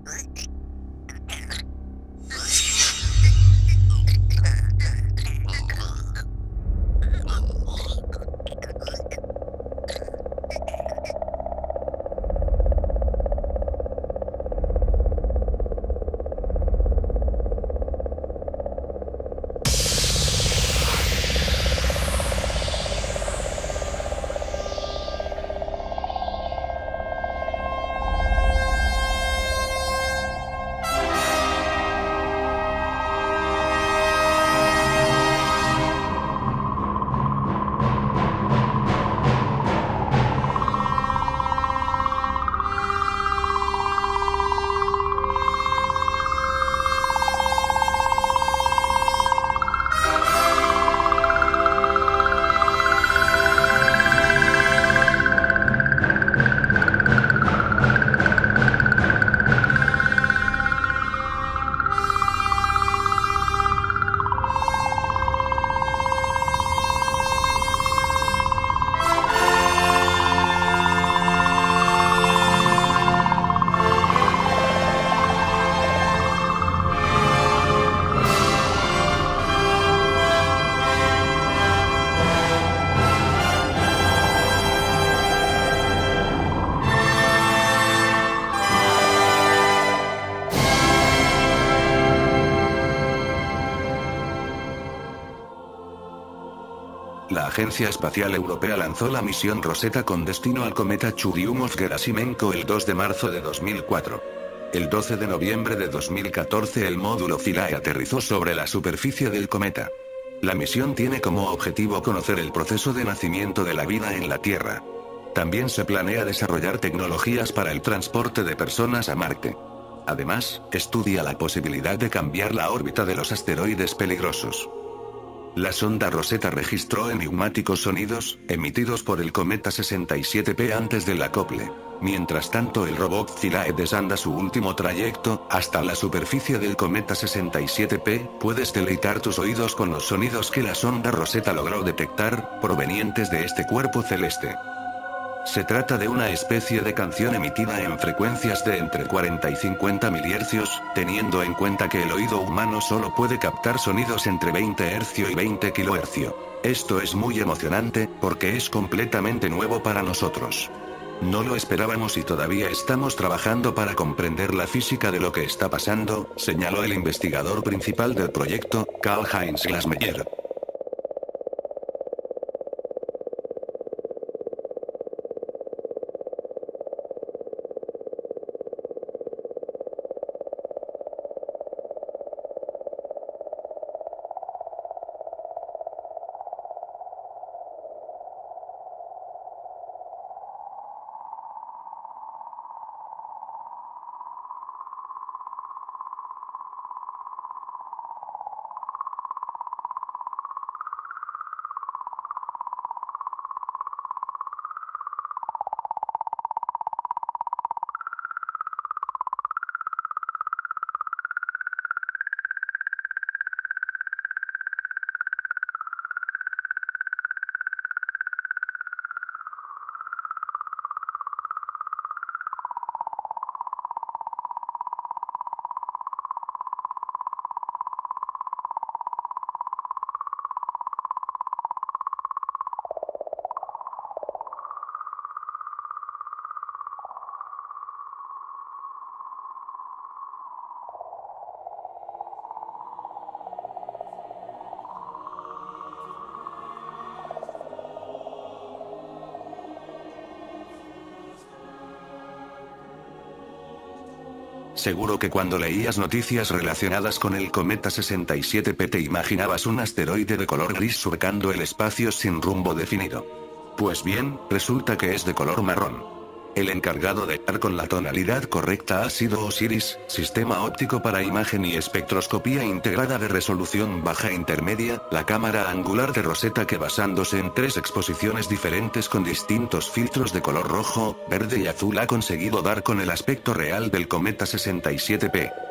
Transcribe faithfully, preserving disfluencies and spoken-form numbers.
La Agencia Espacial Europea lanzó la misión Rosetta con destino al cometa Churyumov-Gerasimenko el dos de marzo de dos mil cuatro. El doce de noviembre de dos mil catorce el módulo Philae aterrizó sobre la superficie del cometa. La misión tiene como objetivo conocer el proceso de nacimiento de la vida en la Tierra. También se planea desarrollar tecnologías para el transporte de personas a Marte. Además, estudia la posibilidad de cambiar la órbita de los asteroides peligrosos. La sonda Rosetta registró enigmáticos sonidos, emitidos por el cometa sesenta y siete P antes del acople. Mientras tanto el robot Philae desanda su último trayecto, hasta la superficie del cometa sesenta y siete P, puedes deleitar tus oídos con los sonidos que la sonda Rosetta logró detectar, provenientes de este cuerpo celeste. Se trata de una especie de canción emitida en frecuencias de entre cuarenta y cincuenta milihercios, teniendo en cuenta que el oído humano solo puede captar sonidos entre veinte hercios y veinte kilohercios. Esto es muy emocionante, porque es completamente nuevo para nosotros. No lo esperábamos y todavía estamos trabajando para comprender la física de lo que está pasando, señaló el investigador principal del proyecto, Karl-Heinz Glasmeyer. Seguro que cuando leías noticias relacionadas con el cometa sesenta y siete P te imaginabas un asteroide de color gris surcando el espacio sin rumbo definido. Pues bien, resulta que es de color marrón. El encargado de dar con la tonalidad correcta ha sido OSIRIS, Sistema Óptico para Imagen y Espectroscopía Integrada de Resolución Baja Intermedia, la cámara angular de Rosetta que basándose en tres exposiciones diferentes con distintos filtros de color rojo, verde y azul ha conseguido dar con el aspecto real del cometa sesenta y siete P.